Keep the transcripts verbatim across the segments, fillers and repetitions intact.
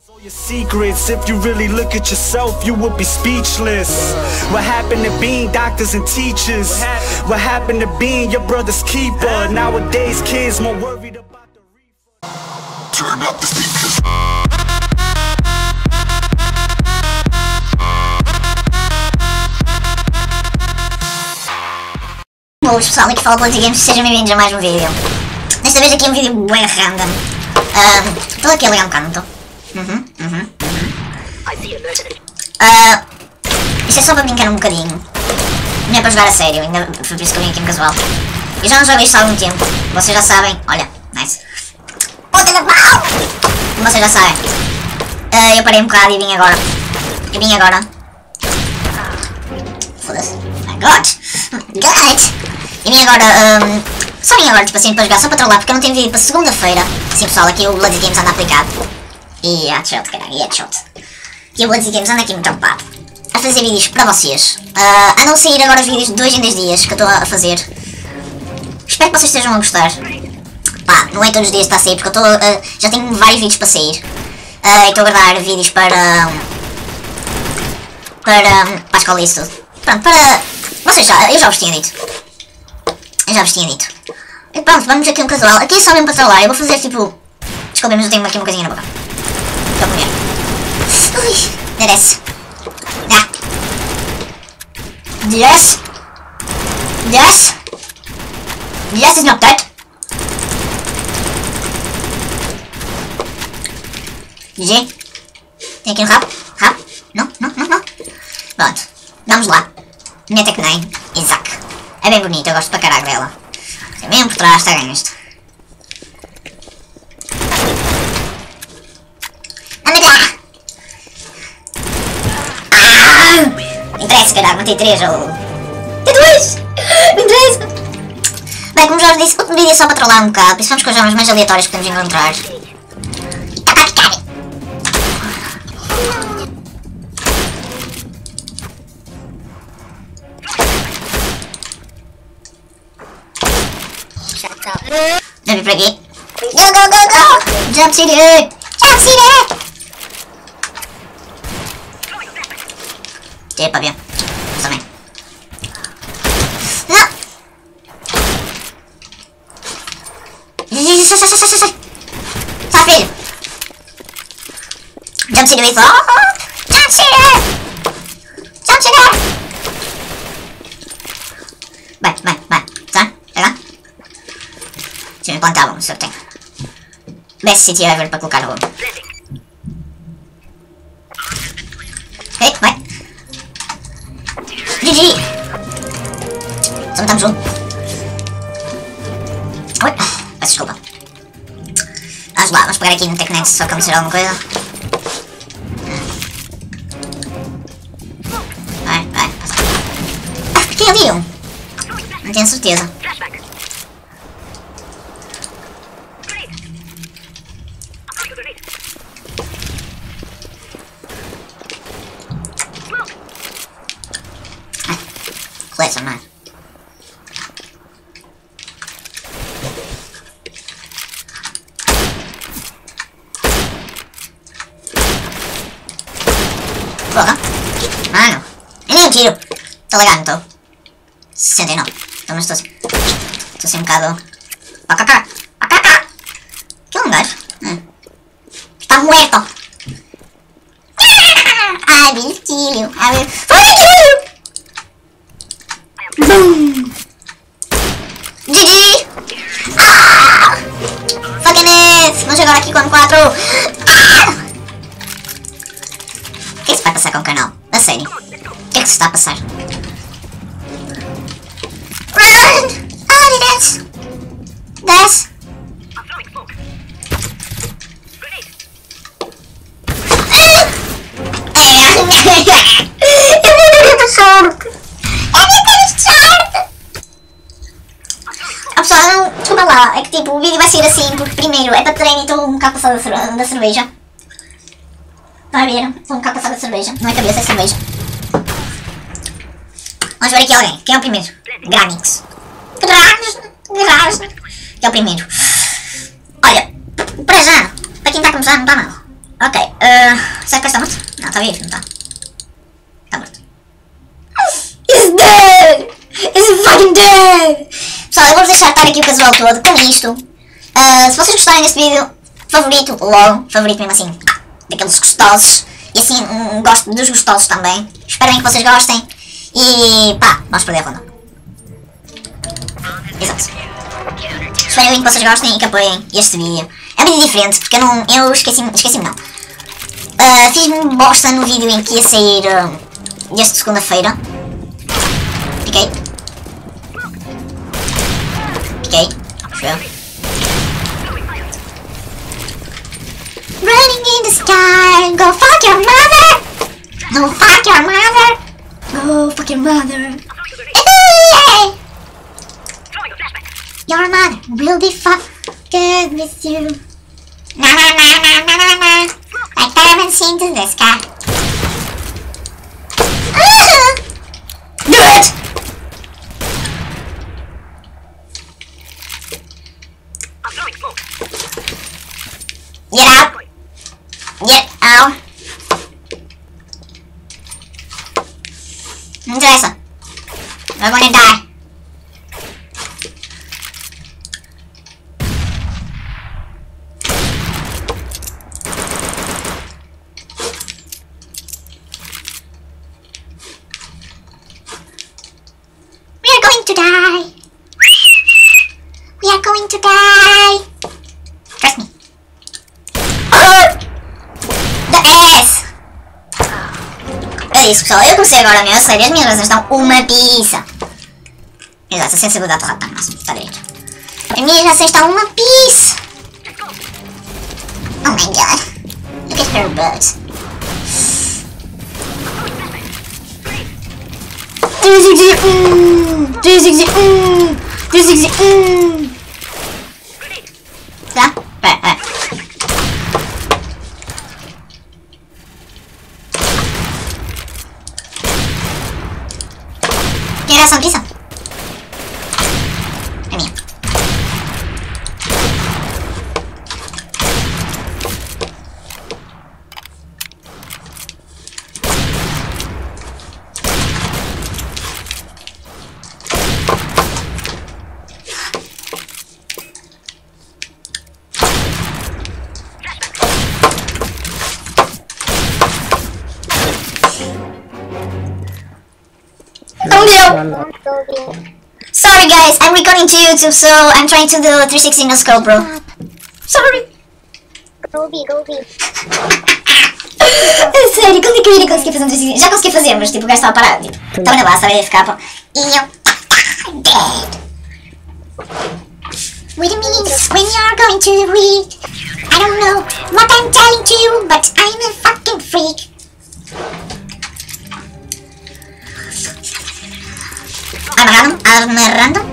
Your secrets, if you really look at yourself, you would be speechless. What happened to being doctors and teachers? What happened to being your brother's keeper? Nowadays kids more worried about the reefer. Turn up the speakers. Boas pessoal, aqui fala Bloody Games, sejam bem-vindos a mais um vídeo. Desta vez aqui é um vídeo bem random. Estou uh, aqui a ligar um bocado, não estou? Uhum, uhum. Uh, isto é só para brincar um bocadinho. Não é para jogar a sério, ainda foi por isso que eu vim aqui um casual. Eu já não jogo isto há algum tempo, vocês já sabem. Olha, nice. Puta da pau! Como vocês já sabem. Uh, eu parei um bocado e vim agora. Eu vim agora. Foda-se. My God! God! Eu vim agora, um, só vim agora tipo assim para jogar, só para trollar, porque eu não tenho vídeo para segunda-feira. Sim pessoal, aqui o Bloody Games anda aplicado. E headshot, caralho, e headshot. E o Bloody Games anda aqui muito ocupado a fazer vídeos para vocês. Uh, a não sair agora vídeos de dois em dois dias que eu estou a fazer. Espero que vocês estejam a gostar. Pá, não é todos os dias que está a sair, porque eu estou, uh, já tenho vários vídeos para sair. Uh, e estou a gravar vídeos para... Para... Para a escola e isso tudo. Pronto, para... Vocês já, eu já vos tinha dito. Eu já vos tinha dito. E pronto, vamos aqui um casual. Aqui é só mesmo para trollar. Eu vou fazer tipo... Desculpem, mas eu tenho aqui uma coisinha na boca. Estou a comer. Ui, merece. Dá. Yes. Yes. Yes is not that. G G. Tem aqui um rabo. Rabo. Não, não, não, não. Pronto. Vamos lá. Minha Tech nine. Isaac. É bem bonita, eu gosto para caralho dela. É mesmo por trás, está ganho isto. Interessa, caralho, matei três ou... Tem dois! Me interessa! Bem, como já vos disse, outro vídeo é só para trollar um bocado, principalmente com as armas mais aleatórias que podemos encontrar. Tá para picar! Já vi por aqui. Go, go, go, go! Jump City! Jump City! Epa, bien. Também. Não! Sai, sai, sai, sai, sai! Sai, filho! Jump City with... Oh! Jump City! Jump City! Vai, vai, vai. Tá? Pega. Deixa eu implantar a bomba, se eu tenho. Best City ever para colocar a bomba. Ok, vai. G G! Só matamos um. Oi, peço desculpa. Vamos lá, vamos pegar aqui no Tech nine se só acontecer alguma coisa. Vai, vai, passa. Ah, fiquei ali um. Não tenho certeza. Coleta, não é? Porra! Mano! Eu nem um tiro! Estou ligado, não estou? sessenta e nove. Então, mas estou assim. Estou assim um bocado... Pacacá! Pacacá! Que é um gajo? Hum. Está muerto! I will kill you! I will... I will kill you! Boom! G G! Ah! Fucking it! Vamos jogar aqui com quatro! Ah! O que é que se vai passar com o canal? A sério? O que é que se está a passar? Run! Oh, desce! Desce! Eu vou ter muito sorte! Eu vou ter sorte! Ah pessoal, não, desculpa lá, é que tipo, o vídeo vai ser assim, porque primeiro é para treino e estou um bocado passado da cerveja. Vai ver, estou um bocado passado da cerveja, não é cabeça, é cerveja. Vamos ver aqui alguém, quem é o primeiro? Granix. Granix, Granix. Quem é o primeiro? Olha, para já, para quem está a começar não está mal. Ok, uh... está vivo, não está? Está morto. He's dead! He's fucking dead! Pessoal, eu vou-vos deixar estar aqui o casual todo com isto. Uh, se vocês gostarem deste vídeo, favorito, logo, favorito mesmo assim, daqueles gostosos. E assim, um, gosto dos gostosos também. Espero bem que vocês gostem. E pá, vamos perder a ronda. Exato. Espero bem que vocês gostem e que apoiem este vídeo. É um vídeo diferente, porque eu não, eu esqueci-me, esqueci-me não. Uh, Fiz-me bosta no vídeo em que ia sair uh, desta segunda-feira. Piquei. Piquei. Show. Running in the sky, go fuck your mother! Go fuck your mother! Go fuck your mother! Hey! Your mother will be fucked with you. Na na na na na na na. Like diamonds into the sky. Ah! Do it! Get out! Get out! Não interessa. We're gonna die. We are going to die. We are going to die. Trust me. The ass! É isso, pessoal. Eu comecei agora mesmo, sério. As minhas razões estão uma pizza. Exato, a sensibilidade está rápida, máximo. Está direito. As minhas razões estão uma pizza. Oh my god. Look at her butt. três x um! três x um! três x um! Tá? Pera, pera. Quem era essa notícia? É minha. Sorry guys, I'm recording to YouTube, so I'm trying to do three sixty no scope, bro. Sorry. Gobi, Gobi. Sério, quando é que eu iria conseguir fazer um três sixty? Já consegui fazer, mas tipo, o gajo estava parado. Tipo, estava na base, estava a F K, pô. E eu... Dead. Wait a minute, when you're going to read. I don't know what I'm telling to you, but I'm a fucking freak. I'm random, I'm random.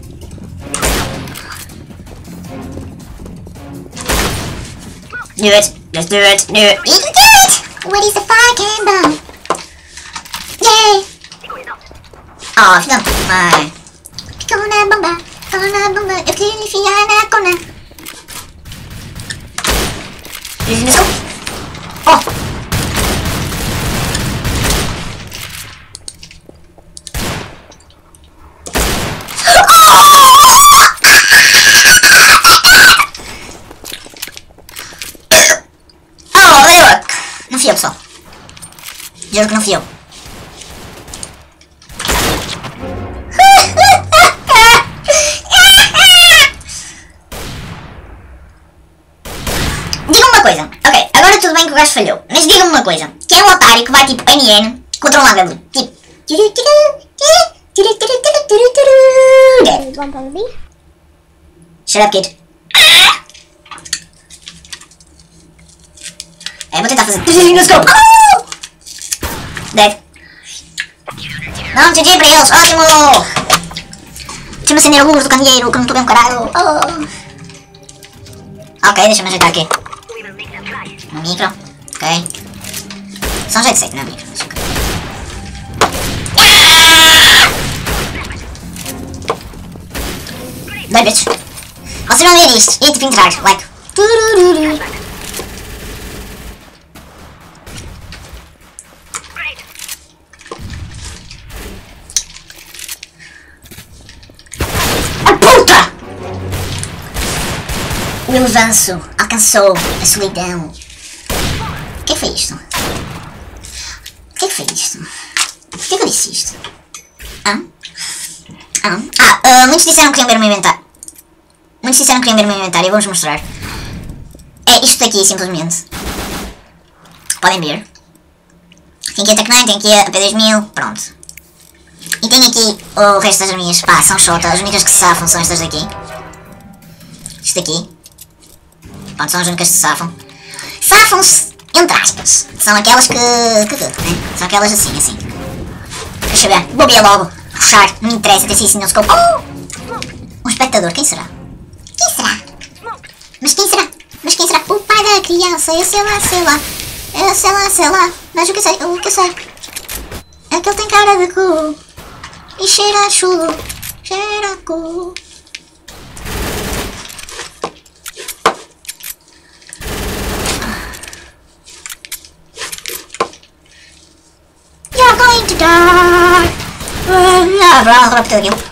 Do it, let's do it, do it. You can do it! What is the fucking bomb? Yay! Oh, filho, vai. Ficou na bomba, ficou na bomba. Eu queria enfiar na cona. Oh! Não fui eu, pessoal. Juro que não fui eu. Diga-me uma coisa. Ok, agora tudo bem que o gajo falhou. Mas diga-me uma coisa. Quem é o otário que vai tipo N N contra um lado tipo... Shut up, kid. É, vou tentar fazer no scope. Oh! Dead. Não, G G para eles, ótimo! Deixa-me acender a luz do candeeiro, que eu não estou bem um caralho. Oh. Ok, deixa-me ajeitar aqui. No micro, ok. Só um jeito safe, não é micro. Dead, bitch. Vocês vão ver isto e tipo entrar, like... meu avanço alcançou a solidão. O que é que foi isto? O que é que foi isto? Por que é que eu disse isto? Ah? Ah, ah uh, muitos disseram que queriam ver o meu inventário. Muitos disseram que queriam ver o meu inventário, vou-vos mostrar. É isto daqui, simplesmente. Podem ver. Tem aqui a Tec nove, tem aqui a P dois mil, pronto. E tem aqui o resto das arminhas, pá, são shota, as únicas que se safam são estas daqui. Isto daqui. Pronto, são as únicas que se safam. Safam-se, entre aspas. São aquelas que... que, que né? São aquelas assim, assim. Deixa eu ver, bobia logo. Puxar, não me interessa ter sido no scope. Oh! Um espectador, quem será? Quem será? Mas quem será? Mas quem será? O pai da criança, eu sei lá, sei lá. Eu sei lá, sei lá. Mas o que eu sei, o que eu sei é que ele tem cara de cu. E cheira a chulo. Cheira a cu. You're going to die. Blá, blá, blá, tudo aquilo.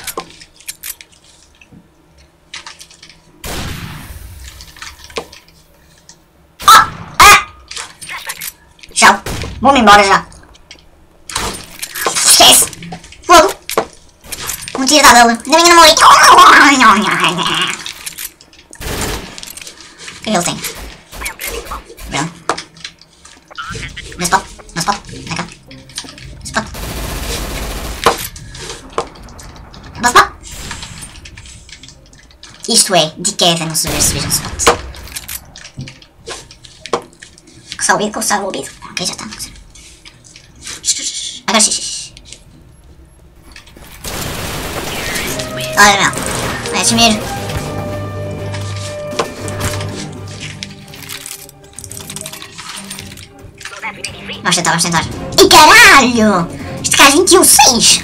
Tchau. Vou-me embora já. Esquece. Fogo. Um tiro da dele. Ainda bem que não morri. O que ele tem? Branco. Não spot. Não spot. Vem cá. Spot. Não spot. Isto é de queda no saber se veja no spot. Coçar o ouvido, coçar o ouvido. Ok, já está. Agora xixi. Olha, meu. Vai sumir. Vamos tentar, vamos tentar. E caralho! Este cara vinte e um seis!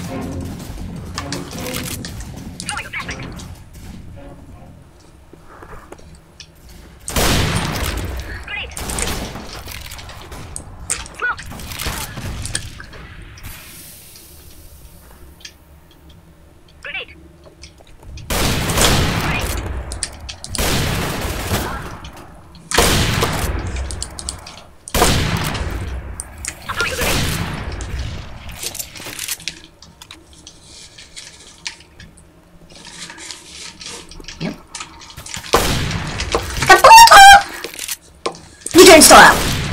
Return style.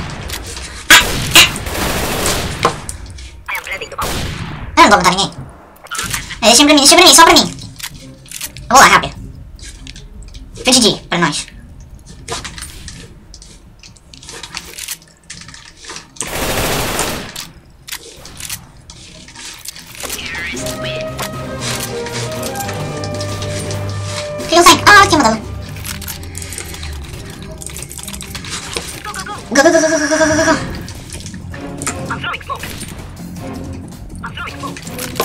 Eu não vou matar ninguém. Deixa pra mim, deixa pra mim, só pra mim. Vou lá, rápido. Foi G G, pra nós. O que ele tem? Ah, tinha mandado. Go, go, go, go, go, go, go, go, go. I'm throwing smoke. I'm throwing smoke.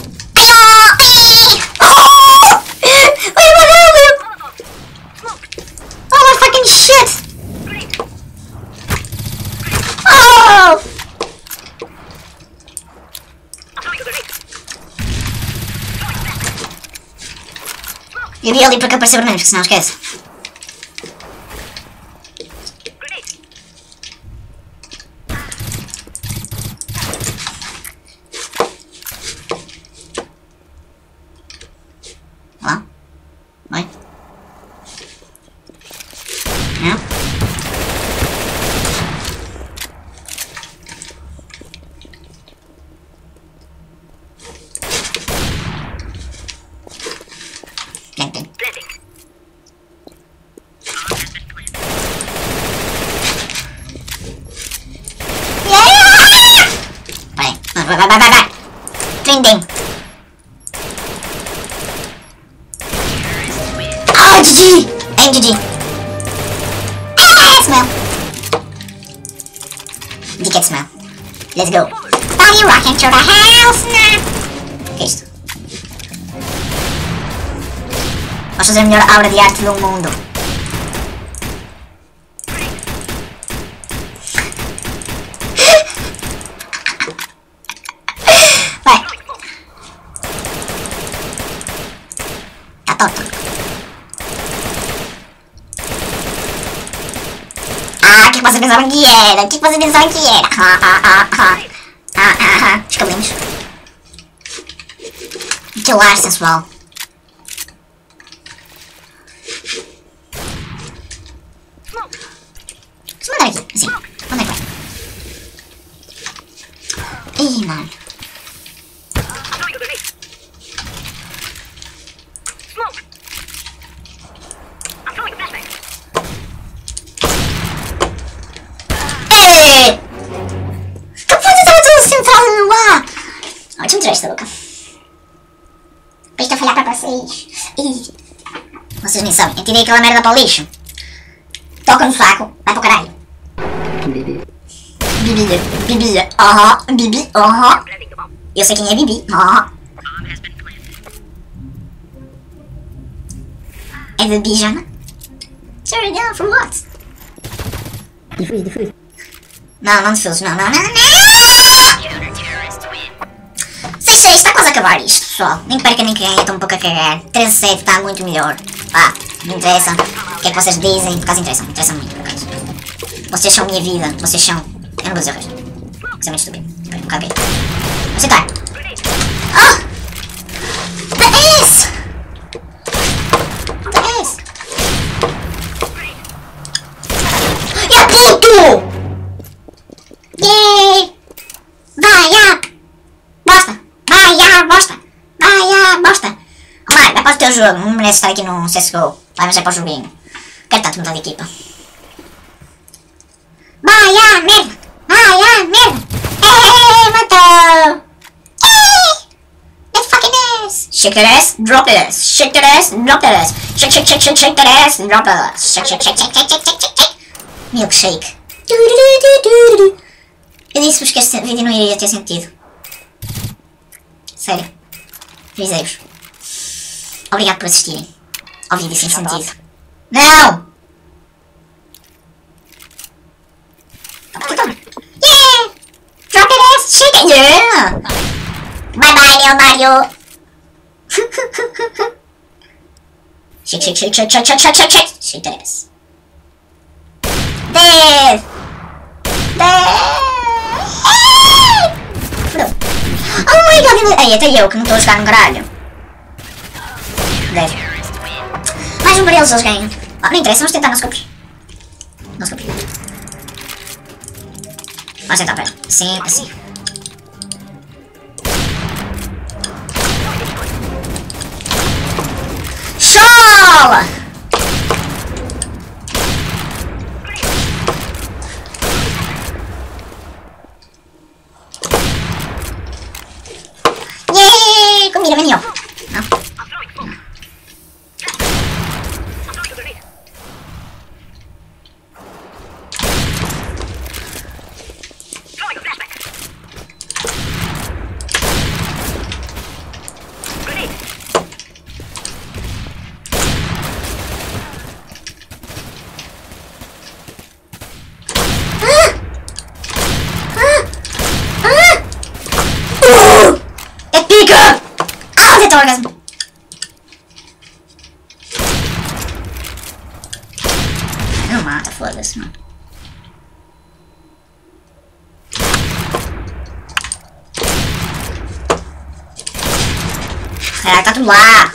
Oh! Wait, what happened? Oh my fucking shit! Oh! Eu vi ali porque apareceu vermelho, porque senão esquece. Lá. Vai. Não. Tem, tem. Vai, vai, vai, vai, vai, vai. Trendem. Ah, G G! É G G. Ah, smell. Dickhead smell. Let's go. Body rocking to the house now. Que é isto? Vamos fazer a melhor obra de arte do mundo. Vai. Tá torto. que vocês pensavam que era? O que vocês pensavam que era? Ah, ah, ah, ah. Ah, ah, ah. Os cabelinhos. Que lar sensual. Deixa eu mandar aqui, assim. Onde é que vai? Ih, mano. Ei! Que puta, estava tudo centrado no ar! Ó, deixa eu tirar esta boca. Para isto a falhar para vocês. Ih. Vocês nem sabem, eu tirei aquela merda para o lixo. Toca no saco, vai para o caralho. Bibi. Bibi, Bibi, aham, Bibi, aham. Eu sei quem é Bibi, aham. É the Bijama? Sorry, down for what? Defuse, defuse. Não, não defuse, não, não, não, não! seis seis, está quase a acabar isto, pessoal. Nem perca nem ganha, estou um pouco a cagar. treze a sete está muito melhor. Pá, não interessa. O que é que vocês dizem? Por acaso interessam, interessam muito, por acaso. Vocês são minha vida, vocês são... Eu não vou dizer o resto. Isso é muito estúpido. Um bocado bem. Vou sentar. Ah! The ace! The ace! Ya puto! Yay! Vai, ya! Bosta! Vai, ya, bosta! Vai, ya, bosta! Oh, mano, vai para o teu jogo. Não merece estar aqui no C S G O. Vai, mas é para o joguinho. Quero tanto mudar de equipa. Vai, ya, merda! Vai, ya, merda! Ei, matou! Ei! That fucking ass! Shake that ass, drop it ass! Shake that ass, drop that ass! Shake, shake, shake, shake, shake that ass, drop that ass! Shake, shake, shake, shake, shake, shake, shake, shake! Milkshake! Eu disse-vos que este vídeo não iria ter sentido. Sério. Avisei-vos. Obrigado por assistirem ao vídeo sem sentido. Não! Yeah! Drop it ass, shake it! Yeah! Bye bye, Neo Mario! Shake, shake, shake, shake, shake, shake, shake, shake, shake! Shake that ass. Death! Death! Oh my god! Ei, até eu que não estou a jogar no caralho. Death. Mais um para eles, eles ganham. Oh, não interessa, vamos tentar nos copos. Nos copos. Vamos tentar, pera. Assim, assim. Show! Yay! Comida, vem, ó. Não. Orgasm. Não mata, foda-se, mano. Caraca, tá tudo lá.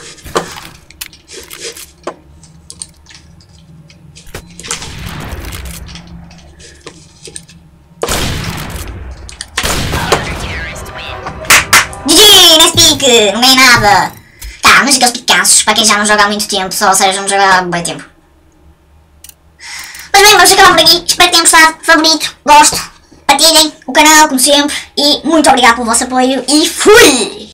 G G, nesse pique, não ganhei nada. Tá, mas aqueles picaços, para quem já não joga há muito tempo, só ou seja, não joga há bem tempo. Mas bem, vamos acabar por aqui. Espero que tenham gostado. Favorito, gosto. Partilhem o canal, como sempre. E muito obrigado pelo vosso apoio. E fui!